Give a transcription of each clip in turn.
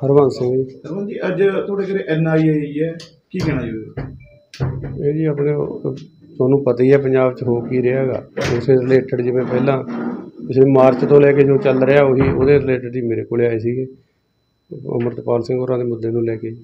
हरबंस सिंह जी। हरबंस जी अज थोड़े घरे NIA आई है की कहना जी? ये जी अपने ਤੁਹਾਨੂੰ पता ही है पंजाब च हो की ਰਿਹਾ ਗਾ ਉਸ ਰਿਲੇਟਡ ਜਿਵੇਂ ਪਹਿਲਾਂ पिछले मार्च तो लैके जो चल रहा ਉਹੀ ਉਹਦੇ ਰਿਲੇਟਡ ਹੀ ਮੇਰੇ ਕੋਲ ਆਏ ਸੀਗੇ ਅਮਰਤਪਾਲ ਸਿੰਘ ਹੋਰਾਂ ਦੇ ਮੁੱਦੇ ਨੂੰ ਲੈ ਕੇ।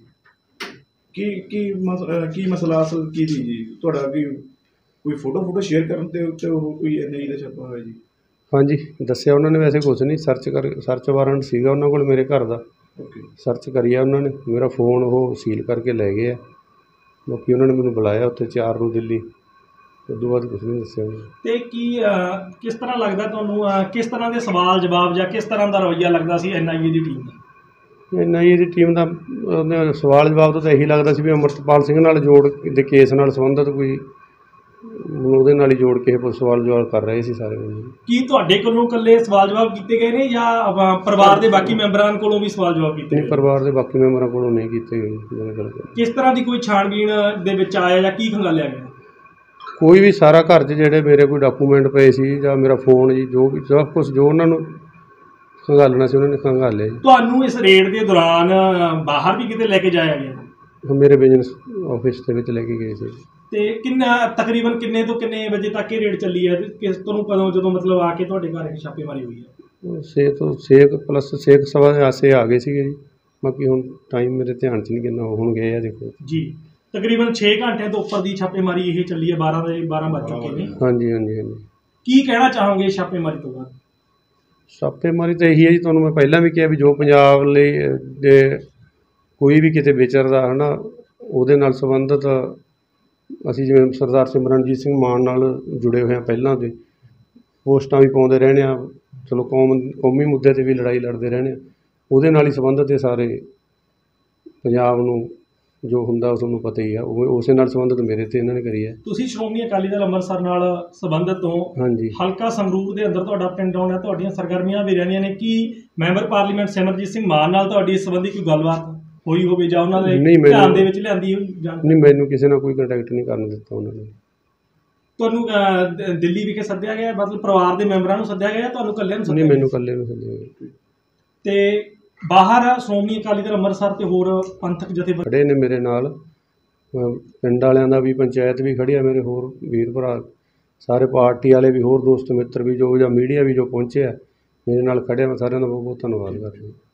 ਕੀ ਮਸਲਾ ਅਸਲ ਕੀ ਸੀ ਜੀ ਤੁਹਾਡਾ? ਕੋਈ ਫੋਟੋ ਸ਼ੇਅਰ ਕਰਨ ਤੇ ਉੱਤੇ ਉਹ ਕੋਈ NIA ਦਾ ਛਾਪਾ ਹੋਇਆ ਜੀ? ਹਾਂਜੀ ਦੱਸਿਆ ਉਹਨਾਂ ਨੇ, ਵੈਸੇ ਕੁਛ ਨਹੀਂ, ਸਰਚ ਵਾਰੰਟ ਸੀਗਾ ਉਹਨਾਂ ਕੋਲ ਮੇਰੇ ਘਰ ਦਾ। ਸਰਚ ਕਰੀਆ ਉਹਨਾਂ ਨੇ, ਮੇਰਾ फ़ोन ਉਹ ਸੀਲ ਕਰਕੇ ਲੈ ਗਏ ਆ। ਬਾਕੀ ਉਹਨਾਂ ਨੇ ਮੈਨੂੰ ਬੁਲਾਇਆ ਉੱਥੇ 4 ਨੂੰ ਦਿੱਲੀ, ਉਦੋਂ ਬਾਅਦ ਕੁਛ ਨਹੀਂ ਦੱਸਿਆ। ਤੇ ਕਿਸ ਤਰ੍ਹਾਂ ਲੱਗਦਾ ਤੁਹਾਨੂੰ, ਕਿਸ ਤਰ੍ਹਾਂ ਦੇ ਸਵਾਲ ਜਵਾਬ ਜਾਂ ਕਿਸ ਤਰ੍ਹਾਂ ਦਾ ਰਵੱਈਆ ਲੱਗਦਾ ਸੀ NIA ਦੀ ਟੀਮ ਦਾ? NIA ਦੀ ਟੀਮ ਦਾ ਸਵਾਲ ਜਵਾਬ ਤਾਂ ਇਹੀ ਲੱਗਦਾ ਸੀ ਵੀ ਅਮਰਤਪਾਲ ਸਿੰਘ ਨਾਲ ਜੋੜ ਦੇ ਕੇਸ ਨਾਲ ਸੰਬੰਧਿਤ ਕੋਈ ਉਹਦੇ ਨਾਲ ਹੀ ਜੋੜ ਕੇ ਸਵਾਲ ਜਵਾਬ ਕਰ ਰਹੇ ਸੀ ਸਾਰੇ। ਕੀ ਤੁਹਾਡੇ ਕੋਲੋਂ ਇਕੱਲੇ ਸਵਾਲ ਜਵਾਬ ਕੀਤੇ ਗਏ ਨੇ ਜਾਂ ਪਰਿਵਾਰ ਦੇ ਬਾਕੀ ਮੈਂਬਰਾਂ ਕੋਲੋਂ ਵੀ ਸਵਾਲ ਜਵਾਬ ਕੀਤੇ ਗਏ? ਪਰਿਵਾਰ ਦੇ ਬਾਕੀ ਮੈਂਬਰਾਂ ਕੋਲੋਂ ਨਹੀਂ ਕੀਤੇ ਗਏ। ਕਿਸ ਤਰ੍ਹਾਂ ਦੀ ਕੋਈ ਛਾਣਬੀਣ ਦੇ ਵਿੱਚ ਆਇਆ ਜਾਂ ਕੀ ਖੰਗਾਲਿਆ ਗਿਆ? ਕੋਈ ਵੀ ਸਾਰਾ ਘਰ 'ਚ ਜਿਹੜੇ ਮੇਰੇ ਕੋਈ ਡਾਕੂਮੈਂਟ ਪਏ ਸੀ ਜਾਂ ਮੇਰਾ फ़ोन ਜੀ, ਜੋ ਵੀ ਸਭ ਕੁਛ ਜੋ ਉਹਨਾਂ ਨੂੰ ਖੰਗਾਲਣਾ ਸੀ ਉਹਨਾਂ ਨੇ ਖੰਗਾਲਿਆ ਜੀ। ਤੁਹਾਨੂੰ ਇਸ ਰੇਡ ਦੇ ਦੌਰਾਨ ਬਾਹਰ ਵੀ ਕਿਤੇ ਲੈ ਕੇ ਜਾਇਆ ਗਿਆ? ਮੇਰੇ ਬਿਜ਼ਨਸ ਆਫਿਸ ਦੇ ਵਿੱਚ ਲੈ ਕੇ ਗਏ ਸੀ। ਤੇ ਤਕਰੀਬਨ ਕਿੰਨੇ ਤੋਂ ਕਿੰਨੇ ਵਜੇ ਤੱਕ ਇਹ ਰੇਡ ਚੱਲੀ ਹੈ? ਕਿਸ ਤੋਂ ਕਦੋਂ, ਜਦੋਂ ਮਤਲਬ ਆ ਕੇ ਤੁਹਾਡੇ ਘਰ ਛਾਪੇਮਾਰੀ ਹੋਈ ਹੈ? 6 ਤੋਂ 6 ਪਲੱਸ 6 ਸਵਾ ਆਸੇ ਆ ਗਏ ਸੀਗੇ ਜੀ। ਬਾਕੀ ਹੁਣ ਟਾਈਮ ਮੇਰੇ ਧਿਆਨ 'ਚ ਨਹੀਂ ਕਿੰਨਾ ਹੁਣ ਗਏ ਆ ਦੇਖੋ ਜੀ। ਤਕਰੀਬਨ 6 ਘੰਟਿਆਂ ਤੋਂ ਉੱਪਰ ਦੀ ਛਾਪੇਮਾਰੀ ਇਹ ਚੱਲੀ ਹੈ, 12 ਵੱਜ ਚੁੱਕੇ ਨੇ। ਹਾਂਜੀ ਹਾਂਜੀ ਹਾਂਜੀ। ਕੀ ਕਹਿਣਾ ਚਾਹੋਗੇ ਛਾਪੇਮਾਰੀ ਤੋਂ ਬਾਅਦ? ਛਾਪੇਮਾਰੀ ਤਾਂ ਇਹੀ ਹੈ ਜੀ, ਤੁਹਾਨੂੰ ਮੈਂ ਪਹਿਲਾਂ ਵੀ ਕਿਹਾ ਵੀ ਜੋ ਪੰਜਾਬ ਲਈ ਦੇ ਕੋਈ ਵੀ ਕਿਤੇ ਵਿਚਰਦਾ ਹੈ ਨਾ, ਉਹਦੇ ਨਾਲ ਸੰਬੰਧਿਤ ਅਸੀਂ ਜਿਵੇਂ ਸਰਦਾਰ ਸਿਮਰਨਜੀਤ ਸਿੰਘ ਮਾਨ ਨਾਲ ਜੁੜੇ ਹੋਏ ਹਾਂ, ਪਹਿਲਾਂ ਦੇ ਪੋਸਟਾਂ ਵੀ ਪਾਉਂਦੇ ਰਹਿੰਦੇ ਹਾਂ, ਚਲੋ ਕੌਮੀ ਮੁੱਦੇ 'ਤੇ ਵੀ ਲੜਾਈ ਲੜਦੇ ਰਹਿੰਦੇ ਹਾਂ, ਉਹਦੇ ਨਾਲ ਹੀ ਸੰਬੰਧਿਤ ਇਹ ਸਾਰੇ ਪੰਜਾਬ ਨੂੰ ਜੋ ਹੁੰਦਾ ਤੁਹਾਨੂੰ ਪਤਾ ਹੀ ਆ, ਉਹ ਉਸੇ ਨਾਲ ਸੰਬੰਧਿਤ ਮੇਰੇ 'ਤੇ ਇਹਨਾਂ ਨੇ ਕਰੀ ਹੈ। ਤੁਸੀਂ ਸ਼੍ਰੋਮਣੀ ਅਕਾਲੀ ਦਲ ਅੰਮ੍ਰਿਤਸਰ ਨਾਲ ਸੰਬੰਧਿਤ ਹੋ। ਹਾਂਜੀ। ਹਲਕਾ ਸੰਗਰੂਰ ਦੇ ਅੰਦਰ ਤੁਹਾਡਾ ਪਿੰਡ ਆਉਂਦਾ, ਤੁਹਾਡੀਆਂ ਸਰਗਰਮੀਆਂ ਵੀ ਰਹਿੰਦੀਆਂ ਨੇ। ਕੀ ਮੈਂਬਰ ਪਾਰਲੀਮੈਂਟ ਸਿਮਰਜੀਤ ਸਿੰਘ ਮਾਨ ਨਾਲ ਤੁਹਾਡੀ ਇਸ ਸੰਬੰਧੀ ਕੋਈ ਗੱਲਬਾਤ ਹੋਈ ਹੋਵੇ ਜਾਂ ਉਹਨਾਂ ਦੇ ਧਿਆਨ ਦੇ ਵਿੱਚ ਲਿਆਂਦੀ ਹੋਈ? ਨਹੀਂ, ਮੈਨੂੰ ਕਿਸੇ ਨਾਲ ਕੋਈ ਕੰਟੈਕਟ ਨਹੀਂ ਕਰਨ ਦਿੱਤਾ ਉਹਨਾਂ ਨੇ। ਤੁਹਾਨੂੰ ਦਿੱਲੀ ਵਿਖੇ ਸੱਦਿਆ ਗਿਆ, ਮਤਲਬ ਪਰਿਵਾਰ ਦੇ ਮੈਂਬਰਾਂ ਨੂੰ ਸੱਦਿਆ ਗਿਆ, ਤੁਹਾਨੂੰ ਇਕੱਲੇ ਨੂੰ ਸੱਦਿਆ? ਨਹੀਂ, ਮੈਨੂੰ ਇਕੱਲੇ ਨੂੰ ਸੱਦਿਆ ਗਿਆ। ਤੇ ਬਾਹਰ ਸ਼੍ਰੋਮਣੀ ਅਕਾਲੀ ਦਲ ਅੰਮ੍ਰਿਤਸਰ ਤੇ ਹੋਰ ਪੰਥਕ ਜਥੇਬੰਦੀਆਂ ਖੜੇ ਨੇ ਮੇਰੇ ਨਾਲ, ਪਿੰਡ ਵਾਲਿਆਂ ਦਾ ਵੀ, ਪੰਚਾਇਤ ਵੀ ਖੜੀ ਆ, ਮੇਰੇ ਹੋਰ ਵੀਰ ਭਰਾ ਸਾਰੇ, ਪਾਰਟੀ ਵਾਲੇ ਵੀ, ਹੋਰ ਦੋਸਤ ਮਿੱਤਰ ਵੀ, ਜੋ ਜਾਂ ਮੀਡੀਆ ਵੀ ਜੋ ਪਹੁੰਚਿਆ ਮੇਰੇ ਨਾਲ ਖੜਿਆ, ਮੈਂ ਸਾਰਿਆਂ ਦਾ ਬਹੁਤ ਬਹੁਤ ਧੰਨਵਾਦ ਕਰਦਾ।